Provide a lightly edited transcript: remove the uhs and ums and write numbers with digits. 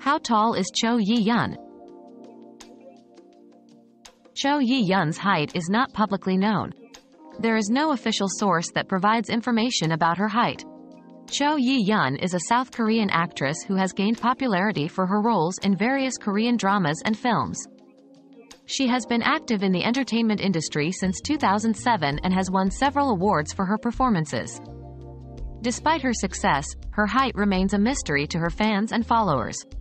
How tall is Cho Yi Hyun? Cho Yi Hyun's height is not publicly known. There is no official source that provides information about her height. Cho Yi Hyun is a South Korean actress who has gained popularity for her roles in various Korean dramas and films. She has been active in the entertainment industry since 2007 and has won several awards for her performances. Despite her success, her height remains a mystery to her fans and followers.